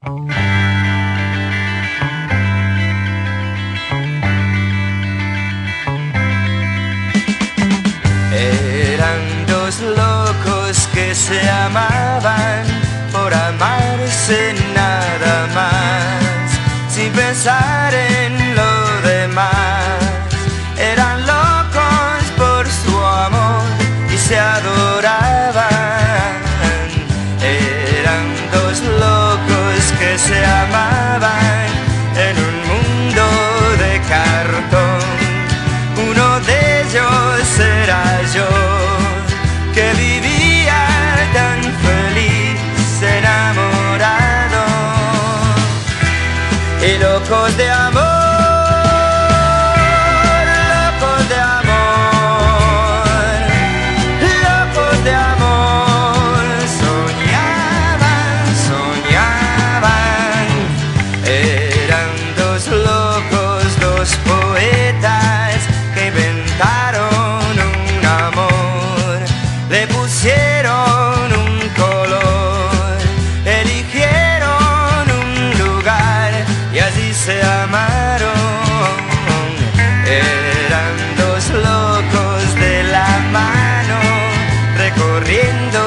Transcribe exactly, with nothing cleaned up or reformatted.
Eran dos locos que se amaban por amarse nada más, sin pensar en lo demás. Eran locos por su amor y se adoraban. Eran dos locos que se amaban en un mundo de cartón. Uno de ellos era yo, que vivía tan feliz, enamorado y locos de amor, locos de amor, locos de amor. Soñaban, soñaban. Eran dos locos, dos poetas que inventaron un amor, le pusieron un color, eligieron un lugar y así se amaron. Eran dos locos de la mano recorriendo